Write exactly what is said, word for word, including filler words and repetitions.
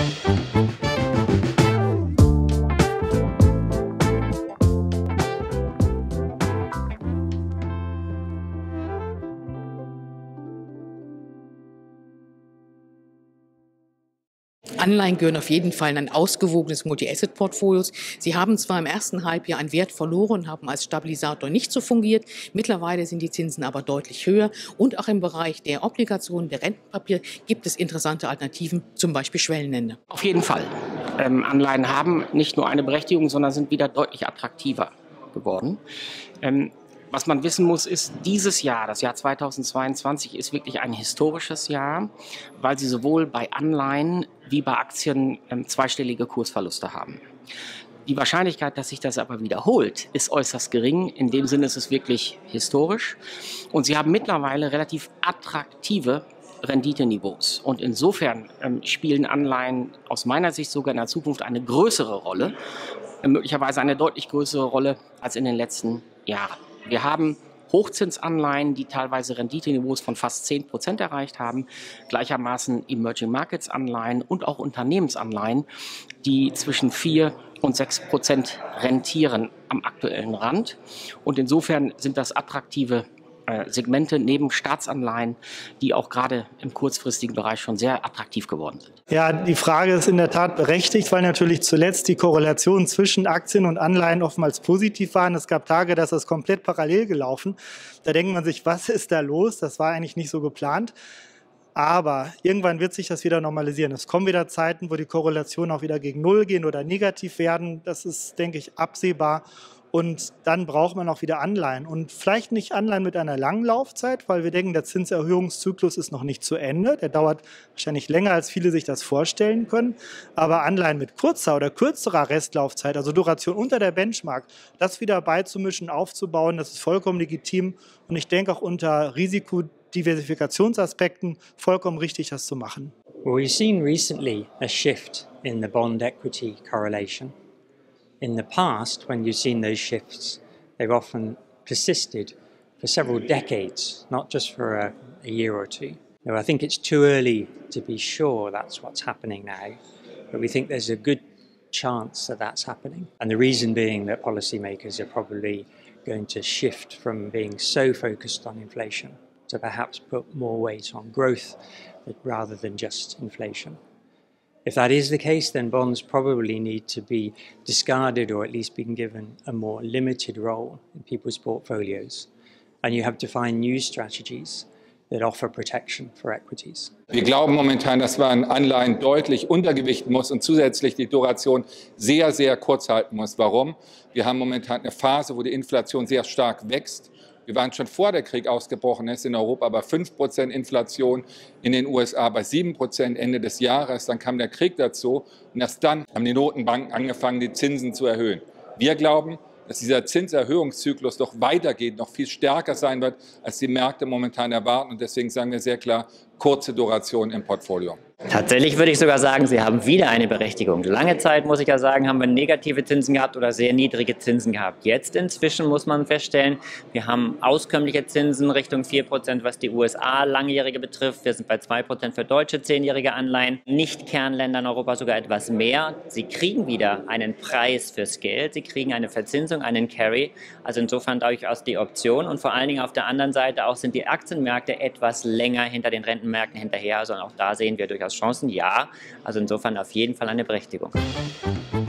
Anleihen gehören auf jeden Fall in ein ausgewogenes Multi-Asset-Portfolio. Sie haben zwar im ersten Halbjahr an Wert verloren, haben als Stabilisator nicht so fungiert. Mittlerweile sind die Zinsen aber deutlich höher. Und auch im Bereich der Obligationen, der Rentenpapiere gibt es interessante Alternativen, zum Beispiel Schwellenländer. Auf jeden Fall. Ähm, Anleihen haben nicht nur eine Berechtigung, sondern sind wieder deutlich attraktiver geworden. Ähm, Was man wissen muss, ist, dieses Jahr, das Jahr zweitausendzweiundzwanzig, ist wirklich ein historisches Jahr, weil sie sowohl bei Anleihen wie bei Aktien ähm, zweistellige Kursverluste haben. Die Wahrscheinlichkeit, dass sich das aber wiederholt, ist äußerst gering. In dem Sinne ist es wirklich historisch. Und sie haben mittlerweile relativ attraktive Renditeniveaus. Und insofern ähm, spielen Anleihen aus meiner Sicht sogar in der Zukunft eine größere Rolle, äh, möglicherweise eine deutlich größere Rolle als in den letzten Jahren. Wir haben Hochzinsanleihen, die teilweise Renditeniveaus von fast zehn Prozent erreicht haben, gleichermaßen Emerging Markets Anleihen und auch Unternehmensanleihen, die zwischen vier und sechs Prozent rentieren am aktuellen Rand. Und insofern sind das attraktive Segmente neben Staatsanleihen, die auch gerade im kurzfristigen Bereich schon sehr attraktiv geworden sind. Ja, die Frage ist in der Tat berechtigt, weil natürlich zuletzt die Korrelation zwischen Aktien und Anleihen oftmals positiv waren. Es gab Tage, da ist das komplett parallel gelaufen. Da denkt man sich, was ist da los? Das war eigentlich nicht so geplant. Aber irgendwann wird sich das wieder normalisieren. Es kommen wieder Zeiten, wo die Korrelationen auch wieder gegen Null gehen oder negativ werden. Das ist, denke ich, absehbar. Und dann braucht man auch wieder Anleihen. Und vielleicht nicht Anleihen mit einer langen Laufzeit, weil wir denken, der Zinserhöhungszyklus ist noch nicht zu Ende. Der dauert wahrscheinlich länger, als viele sich das vorstellen können. Aber Anleihen mit kurzer oder kürzerer Restlaufzeit, also Duration unter der Benchmark, das wieder beizumischen, aufzubauen, das ist vollkommen legitim. Und ich denke auch unter Risikodiversifikationsaspekten vollkommen richtig, das zu machen. Well, we've seen recently a shift in the bond-equity correlation. In the past, when you've seen those shifts, they've often persisted for several decades, not just for a, a year or two. Now, I think it's too early to be sure that's what's happening now, but we think there's a good chance that that's happening. And the reason being that policymakers are probably going to shift from being so focused on inflation to perhaps put more weight on growth rather than just inflation. If that is the case, then bonds probably need to be discarded or at least being given a more limited role in people's portfolios. And you have to find new strategies that offer protection for equities. Wir glauben momentan, dass man Anleihen deutlich untergewichten muss und zusätzlich die Duration sehr, sehr kurz halten muss. Warum? Wir haben momentan eine Phase, wo die Inflation sehr stark wächst. Wir waren schon vor der Krieg ausgebrochen ist in Europa bei fünf Prozent Inflation, in den U S A bei sieben Prozent Ende des Jahres. Dann kam der Krieg dazu und erst dann haben die Notenbanken angefangen, die Zinsen zu erhöhen. Wir glauben, dass dieser Zinserhöhungszyklus noch weitergeht, noch viel stärker sein wird, als die Märkte momentan erwarten. Und deswegen sagen wir sehr klar, kurze Duration im Portfolio. Tatsächlich würde ich sogar sagen, sie haben wieder eine Berechtigung. Lange Zeit, muss ich ja sagen, haben wir negative Zinsen gehabt oder sehr niedrige Zinsen gehabt. Jetzt inzwischen muss man feststellen, wir haben auskömmliche Zinsen Richtung vier Prozent, was die U S A Langjährige betrifft. Wir sind bei zwei Prozent für deutsche zehnjährige Anleihen. Nicht-Kernländer in Europa sogar etwas mehr. Sie kriegen wieder einen Preis fürs Geld. Sie kriegen eine Verzinsung, einen Carry. Also insofern durchaus die Option. Und vor allen Dingen auf der anderen Seite auch sind die Aktienmärkte etwas länger hinter den Rentenmärkten hinterher. Also auch da sehen wir durchaus Chancen, ja. Also insofern auf jeden Fall eine Berechtigung.